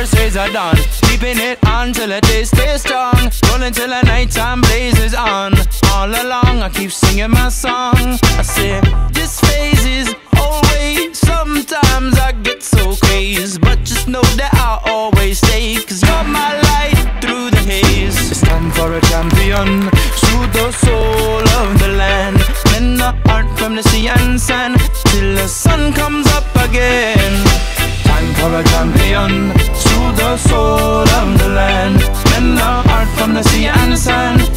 first days are done. Keeping it on till the day stays strong. Rolling till the nighttime blazes on. All along I keep singing my song. I say, this phase is always. Sometimes I get so crazed, but just know that I'll always stay. Cause you're my light through the haze. It's time for a champion. Soothe the soul of the land. Men the art from the sea and sand till the sun comes up again. Time for a champion. Soothe the soul of the land. Men the art from the sea and sand